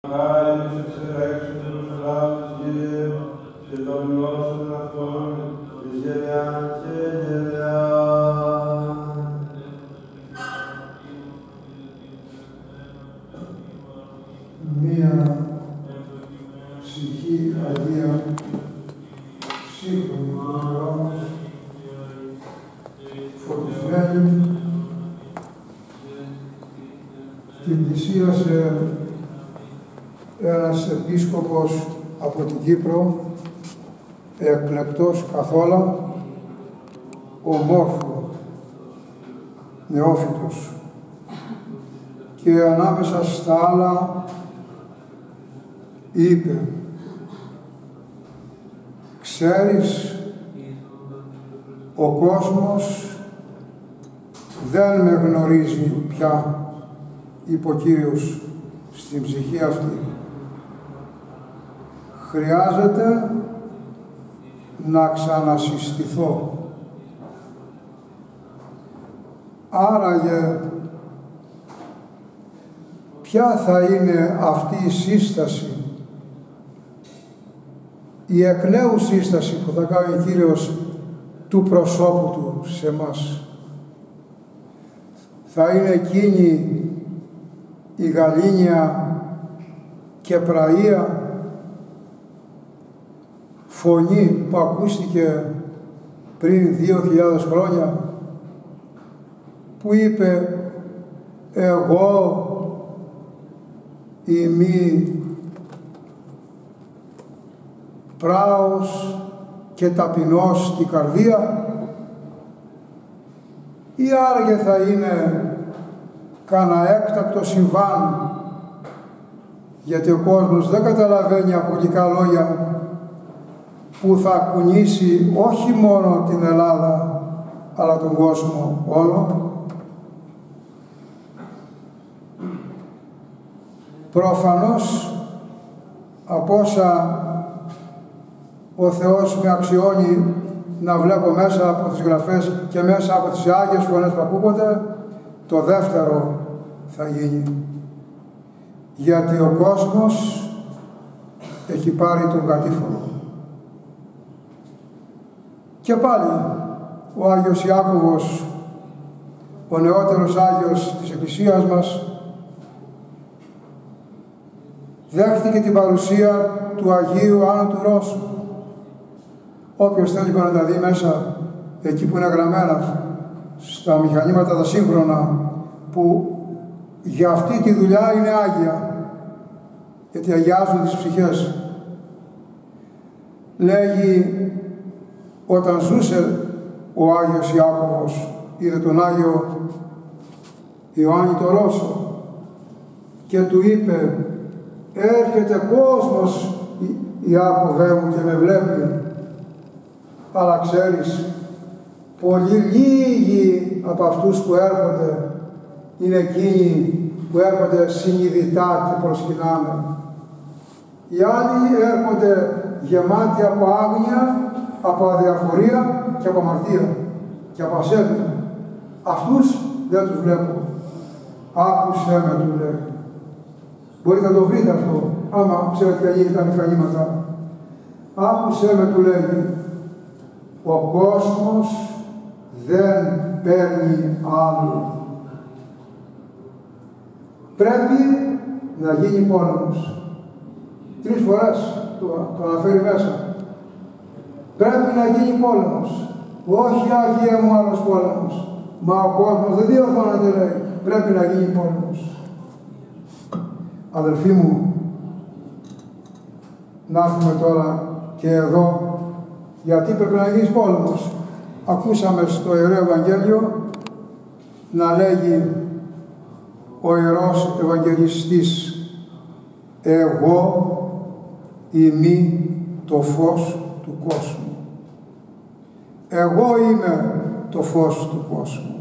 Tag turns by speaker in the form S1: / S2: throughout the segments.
S1: Μία ψυχή Αγία, σύγχρονη του φωτισμένη, την πλησίασε ένας επίσκοπος από την Κύπρο, εκλεπτός καθόλου, ομόρφο, νεόφυτος, και ανάμεσα στα άλλα είπε: «Ξέρεις, ο κόσμος δεν με γνωρίζει πια», είπε ο Κύριος στην ψυχή αυτή. «Χρειάζεται να ξανασυστηθώ». Άραγε, ποια θα είναι αυτή η σύσταση, η εκ νέου σύσταση που θα κάνει ο Κύριος του προσώπου Του σε εμάς? Θα είναι εκείνη η γαλήνια και πραΐα φωνή που ακούστηκε πριν 2.000 χρόνια, που είπε: «Εγώ είμαι πράος και ταπεινός στη καρδία», ή άραγε θα είναι κάνα έκτακτο συμβάν, γιατί ο κόσμος δεν καταλαβαίνει απολικά λόγια που θα κουνήσει όχι μόνο την Ελλάδα, αλλά τον κόσμο όλο? Προφανώς, από όσα ο Θεός με αξιώνει να βλέπω μέσα από τις γραφές και μέσα από τις Άγιες φωνές που ακούγονται, το δεύτερο θα γίνει. Γιατί ο κόσμος έχει πάρει τον κατήφορο. Και πάλι ο Άγιος Ιάκωβος, ο νεότερος Άγιος της Εκκλησίας μας, δέχτηκε την παρουσία του Αγίου Άννου του Ρώσου. Όποιος θέλει να τα δει μέσα, εκεί που είναι γραμμένα, στα μηχανήματα τα σύγχρονα, που για αυτή τη δουλειά είναι Άγια, γιατί αγιάζουν τις ψυχές. Λέγει, όταν ζούσε ο Άγιος Ιάκωβος, είδε τον Άγιο Ιωάννη το Ρώσο και του είπε: «Έρχεται κόσμος, Ιάκωβέ μου, και με βλέπει, αλλά ξέρεις, πολύ λίγοι από αυτούς που έρχονται είναι εκείνοι που έρχονται συνειδητά και προσκυνάνε. Οι άλλοι έρχονται γεμάτοι από άγνοια, από αδιαφορία και από αμαρτία και από ασέβεια. Αυτούς δεν τους βλέπω. Άκουσέ με», του λέει. Μπορείτε να το βρείτε αυτό, άμα ξέρετε τι γίνει τα μηχανήματα. «Άκουσέ με», του λέει. «Ο κόσμος δεν παίρνει άλλο. Πρέπει να γίνει πόλεμος». 3 φορές το αναφέρει μέσα. Πρέπει να γίνει πόλεμος. Όχι, Άγιε μου, άλλος πόλεμος. Μα ο κόσμος δεν διορθώνεται, λέει. Πρέπει να γίνει πόλεμος. Αδελφοί μου, να έρθουμε τώρα και εδώ, γιατί πρέπει να γίνει πόλεμος. Ακούσαμε στο Ιερό Ευαγγέλιο να λέγει ο Ιερός Ευαγγελιστής: «Εγώ είμαι το φως του κόσμου». Εγώ είμαι το φως του κόσμου.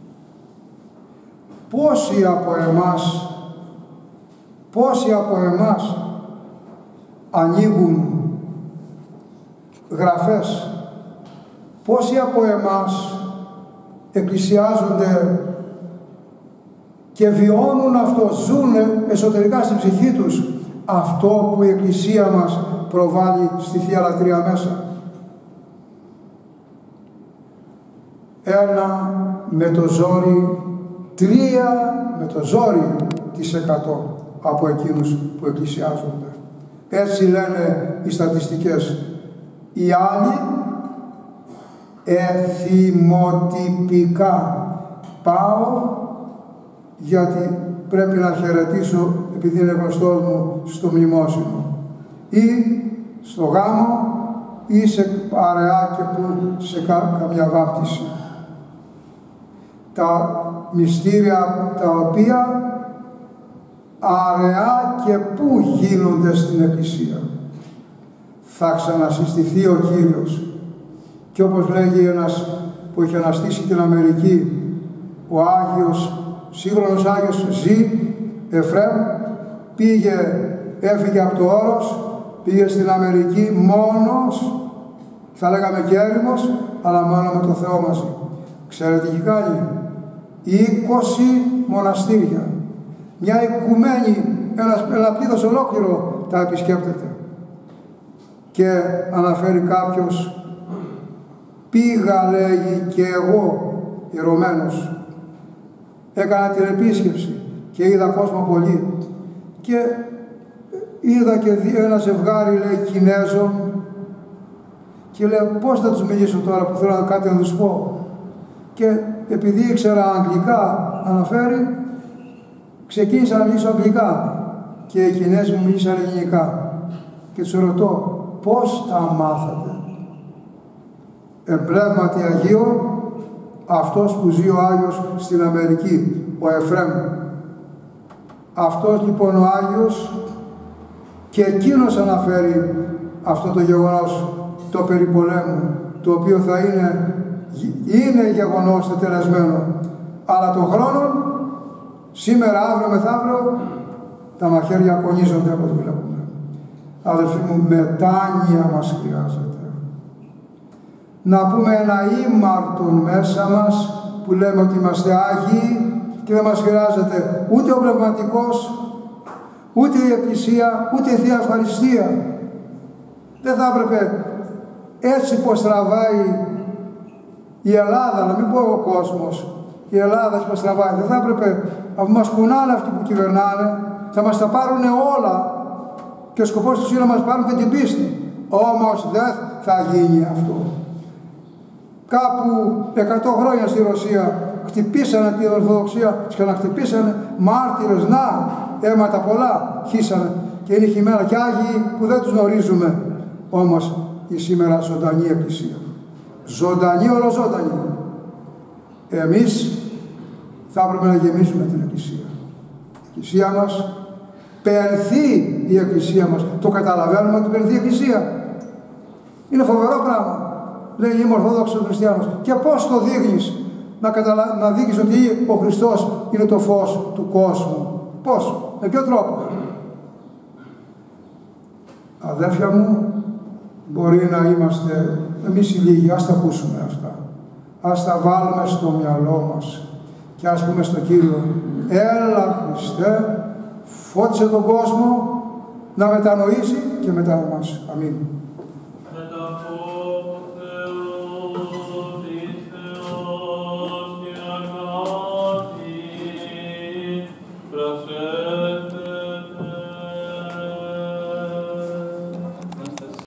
S1: Πόσοι από εμάς ανοίγουν γραφές, πόσοι από εμάς εκκλησιάζονται και βιώνουν αυτό, ζουν εσωτερικά στην ψυχή τους αυτό που η Εκκλησία μας προβάλλει στη Θεία Λατρεία μέσα. Ένα με το ζόρι, 3 με το ζόρι της 100 από εκείνους που εκκλησιάζονται. Έτσι λένε οι στατιστικές. Οι άλλοι εθιμοτυπικά πάω γιατί πρέπει να χαιρετήσω επειδή είναι γνωστός μου στο μνημόσυνο ή στο γάμο ή σε παρεά και σε καμιά βάπτιση. Τα μυστήρια τα οποία αραιά και πού γίνονται στην Εκκλησία. Θα ξανασυστηθεί ο Κύριος και όπως λέγει ένας που είχε αναστήσει την Αμερική, ο Άγιος, σύγχρονος Άγιος Εφραίμ, έφυγε από το Όρος, πήγε στην Αμερική μόνος, θα λέγαμε και έρημος, αλλά μόνο με το Θεό μαζί. Ξέρετε τι έχει κάνει? 20 μοναστήρια. Μια οικουμένη, ένα πλήθος ολόκληρο τα επισκέπτεται. Και αναφέρει κάποιος, πήγα, λέγει, και εγώ ιερωμένος, έκανα την επίσκεψη και είδα κόσμο πολύ και είδα και ένα ζευγάρι, λέει, Κινέζων και λέω πώς θα τους μιλήσω τώρα που θέλω κάτι να τους πω, και επειδή ήξερα αγγλικά, αναφέρει, ξεκίνησα να μιλήσω αγγλικά και οι Κινέζοι μου μίλησαν ελληνικά και τους ρωτώ πώς τα μάθατε? Εμπλεύματι Αγίο, αυτός που ζει ο Άγιος στην Αμερική, ο Εφραίμ. Αυτός λοιπόν ο Άγιος, και εκείνος αναφέρει αυτό το γεγονός, το περί πολέμου, το οποίο θα είναι γεγονός τελεσμένο, αλλά των χρόνων, σήμερα, αύριο, μεθαύριο, τα μαχαίρια κονίζονται από ό,τι βλέπουμε. Αδελφοί μου, μετάνοια μας χρειάζεται. Να πούμε ένα ήμαρτον μέσα μας που λέμε ότι είμαστε Άγιοι και δεν μας χρειάζεται ούτε ο πνευματικός, ούτε η Εκκλησία, ούτε η Θεία Ευχαριστία. Δεν θα έπρεπε έτσι πως τραβάει η Ελλάδα, να μην πω ο κόσμος, η Ελλάδα πως τραβάει, δεν θα έπρεπε, αφού μας κουνάνε αυτοί που κυβερνάνε, θα μας τα πάρουν όλα και ο σκοπός τους είναι να μας πάρουν και την πίστη. Όμως δεν θα γίνει αυτό. Κάπου 100 χρόνια στη Ρωσία χτυπήσανε την Ορθοδοξία, τους ξαναχτυπήσανε, μάρτυρες, να, αίματα πολλά χύσανε και είναι χειμέρα και Άγιοι που δεν τους γνωρίζουμε, όμως η σήμερα ζωντανή Εκκλησία. Ζωντανή, ολοζώντανη. Εμείς θα έπρεπε να γεμίσουμε την Εκκλησία. Η Εκκλησία μας πενθεί, η Εκκλησία μας. Το καταλαβαίνουμε ότι πενθεί η Εκκλησία? Είναι φοβερό πράγμα. Λέει, είμαι Ορθόδοξος Χριστιανός. Και πώς το δείχνεις? Να δείχνεις ότι ο Χριστός είναι το φως του κόσμου. Πώς? Με ποιο τρόπο? Αδέρφια μου, μπορεί να είμαστε εμείς οι λίγοι, ας τα ακούσουμε αυτά. Ας τα βάλουμε στο μυαλό μας και ας πούμε στον Κύριο, έλα Χριστέ, φώτισε τον κόσμο να μετανοήσει και μετά εμάς. Αμήν.